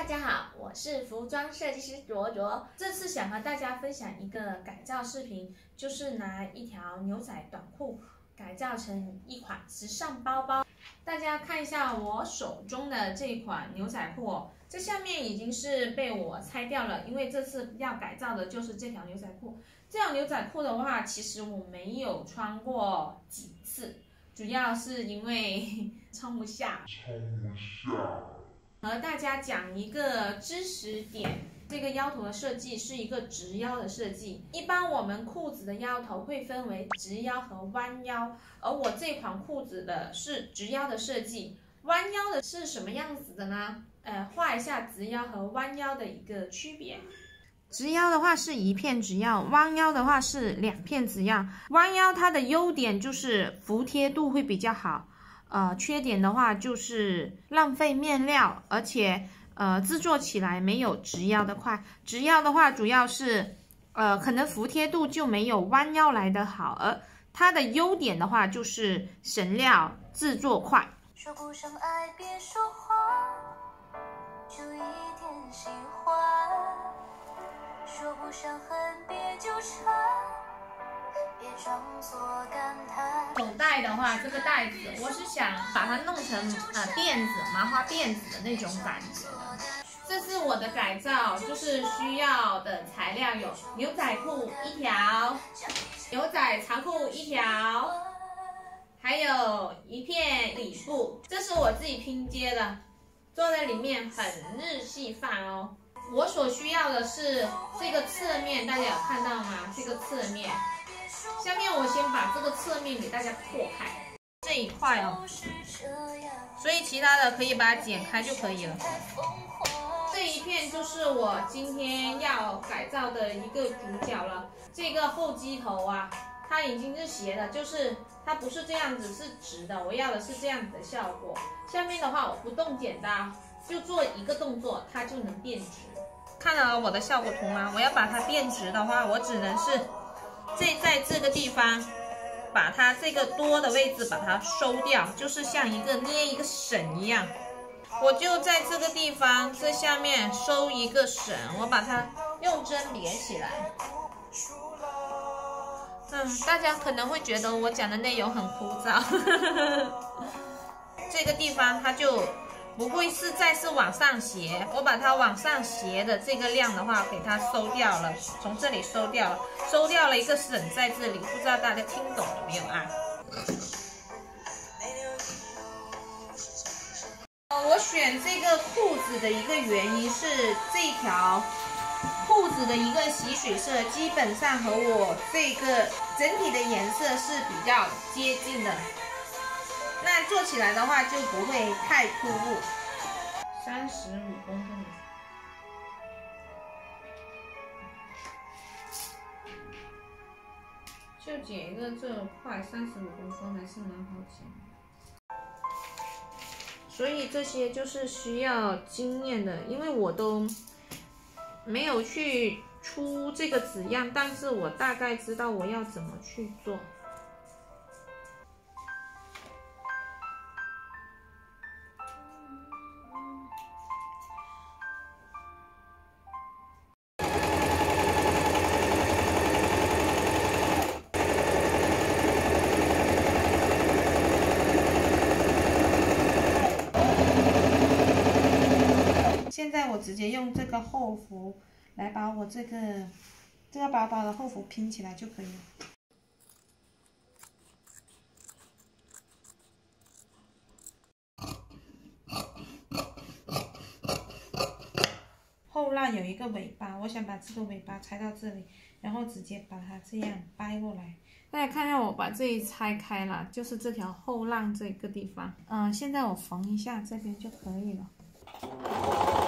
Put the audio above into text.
大家好，我是服装设计师卓卓。这次想和大家分享一个改造视频，就是拿一条牛仔短裤改造成一款时尚包包。大家看一下我手中的这款牛仔裤哦，这下面已经是被我拆掉了，因为这次要改造的就是这条牛仔裤。这条牛仔裤的话，其实我没有穿过几次，主要是因为穿不下。和大家讲一个知识点，这个腰头的设计是一个直腰的设计。一般我们裤子的腰头会分为直腰和弯腰，而我这款裤子的是直腰的设计。弯腰的是什么样子的呢？画一下直腰和弯腰的一个区别。直腰的话是一片直腰，弯腰的话是两片直腰。弯腰它的优点就是服帖度会比较好。缺点的话就是浪费面料，而且制作起来没有直腰的快。直腰的话主要是可能服帖度就没有弯腰来的好，而它的优点的话就是省料，制作快。 说不上爱别说话，就一点喜欢；说不上恨别纠缠，别装作感叹。 手袋的话，这个袋子我是想把它弄成辫子，麻花辫子的那种感觉的。这是我的改造，就是需要的材料有牛仔裤一条，牛仔长裤一条，还有一片里布，这是我自己拼接的，做在里面很日系范哦。我所需要的是这个侧面，大家有看到吗？这个侧面。下面我先把这个侧面给大家破开，这一块哦，所以其他的可以把它剪开就可以了。这一片就是我今天要改造的一个主角了。这个后机头啊，它已经是斜的，就是它不是这样子，是直的。我要的是这样子的效果。下面的话我不动剪刀，就做一个动作，它就能变直。看到了我的效果图吗？我要把它变直的话，我只能是在这个地方把它这个多的位置把它收掉，就是像捏一个绳一样。我就在这个地方这下面收一个绳，我把它用针别起来。大家可能会觉得我讲的内容很枯燥这个地方它就不会再是往上斜，我把它往上斜的这个量的话给它收掉了，从这里收掉了一个绳在这里，不知道大家听懂了没有啊？我选这个裤子的一个原因是这条裤子的一个洗水色基本上和我这个整体的颜色是比较接近的，那做起来的话就不会太突兀。35公分，就剪一个这块35公分还是蛮好剪的。所以这些就是需要经验的，因为我都没有去出这个纸样，但是我大概知道我要怎么去做。现在我直接用这个后服来把我这个包包的后服拼起来就可以了。后浪有一个尾巴，我想把这个尾巴拆到这里，然后直接把它这样掰过来。大家看看我把这一拆开了，就是这条后浪这个地方。现在我缝一下这边就可以了。